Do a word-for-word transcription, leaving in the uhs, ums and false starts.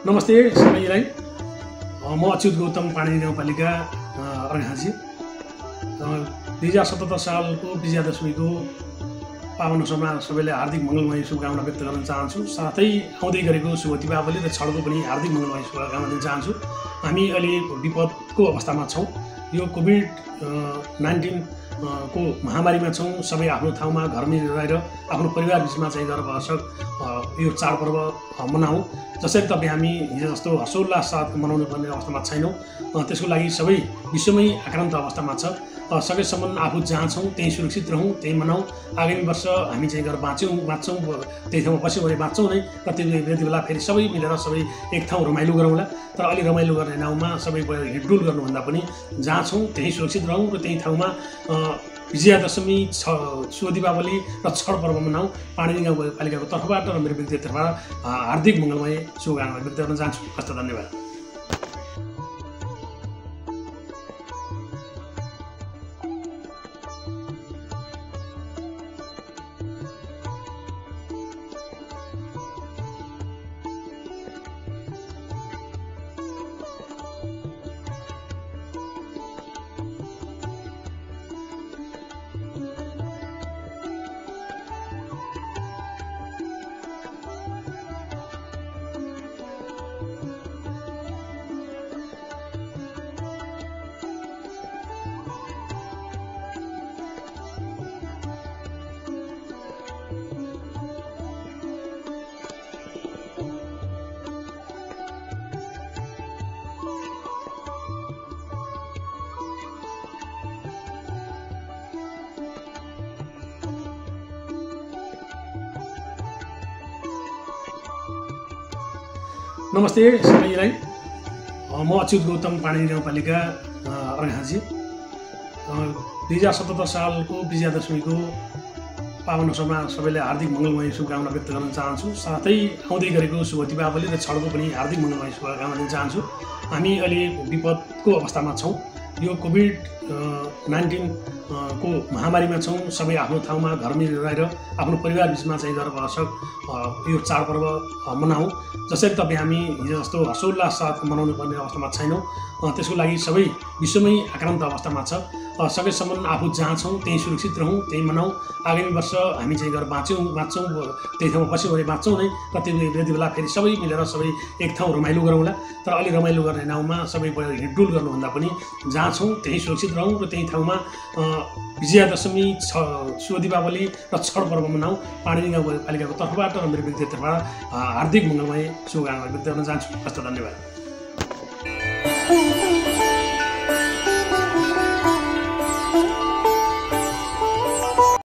नमस्ते सबैलाई। म अच्युत गौतम पाणी गाउँपालिका अर्घाँसी। दुई हजार सतहत्तर सालको विजयादशमीको पावन अवसरमा सबैलाई हार्दिक मङ्गलमय शुभकामना व्यक्त गर्न चाहन्छु। साथै आउँदै गरेको शुभ दीपावली र छठको पनि हार्दिक मङ्गलमय शुभकामना दिन चाहन्छु। हामी अहिले विपदको अवस्थामा छौँ। यो कोभिड नाइन्टिन को महामारीमा छौँ। सबै आफ्नो ठाउँमा घरमै रहेर आफ्नो परिवार बिचमा चाहिँ गरेर आवश्यक यो चाडपर्व मनाऊँ। जसरी तपाईँ हामी हिजो जस्तो हर्षोल्लास साथ मनाउनु पर्ने अवस्थामा छैनौँ। त्यसको लागि सबै विश्वमै आक्रान्त अवस्थामा छ। सकेसम्म आफू जहाँ छौँ त्यहीँ सुरक्षित रहौँ, त्यही मनाऊँ। आगामी वर्ष हामी चाहिँ गरेर बाँच्यौँ बाँच्छौँ त्यही ठाउँमा बस्यौँ भने बाँच्छौँ नै। र त्यो यति बेला फेरि सबै मिलेर सबै एक ठाउँ रमाइलो गरौँला। तर अलि रमाइलो गर्ने नाउँमा सबै हिँडडुल गर्नुभन्दा पनि जहाँ छौँ त्यहीँ सुरक्षित रहौँ र त्यही ठाउँमा विजयादशमी छ शुभ दीपावली र छठ पर्व मनाऊँ। पाणी गाउँपालिकाको तर्फबाट र मेरो व्यक्तिगत तर्फबाट हार्दिक मङ्गलमय शुभकामना व्यक्त गर्न चाहन्छु। हस्त धन्यवाद। नमस्ते सबैलाई। म अच्युत गौतम पाणी गाउँपालिका अर्घाँसी। दुई हजार सतहत्तर सालको विजयादशमीको पावन अवसरमा सबैलाई हार्दिक मङ्गलमय शुभकामना व्यक्त गर्न चाहन्छु। साथै आउँदै गरेको शुभ दीपावली र छठको पनि हार्दिक मङ्गलमय शुभकामना दिन चाहन्छु। हामी अहिले विपदको अवस्थामा छौँ। यो कोभिड नाइन्टिन को महामारीमा छौँ। सबै आफ्नो ठाउँमा घरमै रहेर आफ्नो परिवार बिचमा चाहिँ गरेर आवश्यक यो चाडपर्व मनाऊँ। जसरी तपाईँ हामी हिजो जस्तो हर्षोल्लास साथ मनाउनु पर्ने अवस्थामा छैनौँ। त्यसको लागि सबै विश्वमै आक्रान्त अवस्थामा छ। सकेसम्म आफू जहाँ छौँ त्यहीँ सुरक्षित रहौँ, त्यही मनाऊँ। आगामी वर्ष हामी चाहिँ गरेर बाँच्यौँ बाँच्छौँ त्यही ठाउँमा बस्यौँ भने बाँच्छौँ नै। र त्यो यति बेला फेरि सबै मिलेर सबै एक ठाउँ रमाइलो गरौँला। तर अलि रमाइलो गर्ने नाउँमा सबै हिँडडुल गर्नुभन्दा पनि जहाँ छौँ त्यहीँ सुरक्षित रहौँ र त्यही ठाउँमा विजयादशमी छ शुभ दीपावली र छठ पर्व मनाऊँ। पाणी गाउँपालिकाको तर्फबाट र मेरो व्यक्तिगत तर्फबाट हार्दिक मङ्गलमय शुभकामना व्यक्त गर्न चाहन्छु। हस्त धन्यवाद।